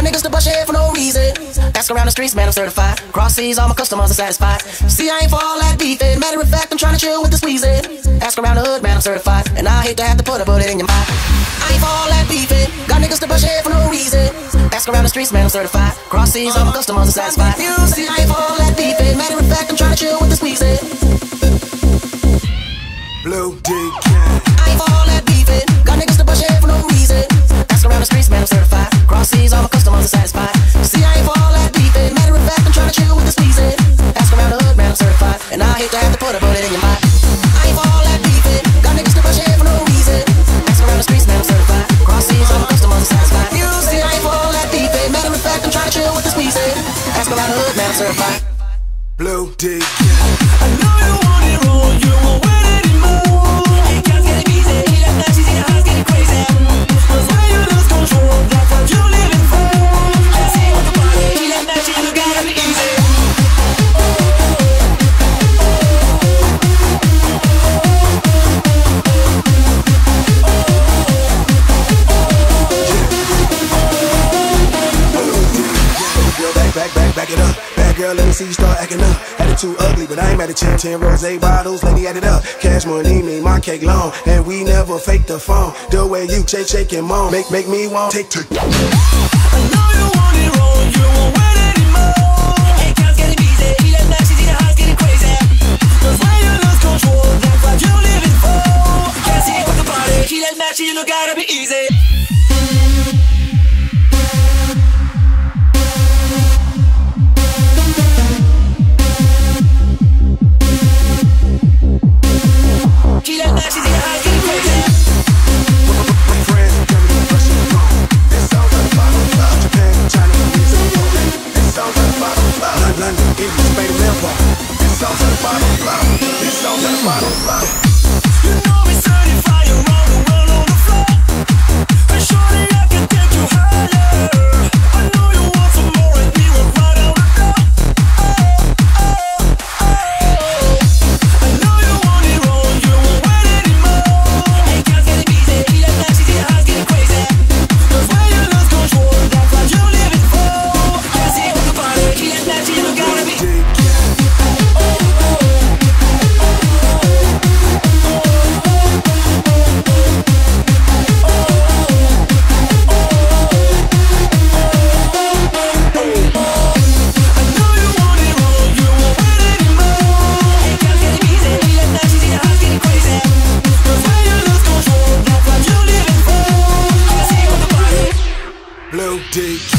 niggas to bust your head for no reason. Ask around the streets, man, I'm certified. Cross seas, all my customers are satisfied. See, I ain't for all that beefing. Matter of fact, I'm trying to chill with the squeezing. Ask around the hood, man, I'm certified. And I hate to have to put a bullet in your mind. I ain't for all that beefing. Got niggas to bust your head for no reason. Ask around the streets, man, I'm certified. Cross seas, all my customers are satisfied. See, I ain't for all that beefing. Matter of fact, I'm trying to chill with the squeezing. Blue D. I ain't for all that beefing. Got niggas to bust your head for no reason. Ask around the streets, man, I'm certified. Cross seas, all my customers are satisfied. See, I ain't for all that beefing. Matter of fact, I'm trying to chill with the squeezing. Ask around the hood, man, I'm certified. And I hate to have to put a bullet in your mind. I ain't for all that beefing. Got niggas to bust your head for no reason. Ask around the streets, man, I'm certified. Cross seas, all my customers are satisfied. See, I ain't for all that beefing. Matter of fact, I'm trying to chill with the squeezing. Ask around the hood, man, I'm certified. Blue D. I know you want it wrong, you won't win anymore. It can't get easy, that night she's in your house getting crazy. Cause when you lose control, that's what you're living for. Can't see what the party, that night you gotta be easy. Back it up. Bad girl, let me see you start acting up. Attitude ugly, but I ain't mad at you. 10 rosé bottles, lady, add it up. Cash money, me, my cake long. And we never fake the phone. The way you shake and moan. Make me want take. I know you want it wrong, you won't win anymore. It can't get easy, that night she's in your house getting crazy. Cause when you lose control, that's what you're living for. Can't see what the party, that night you gotta be easy. Blue D.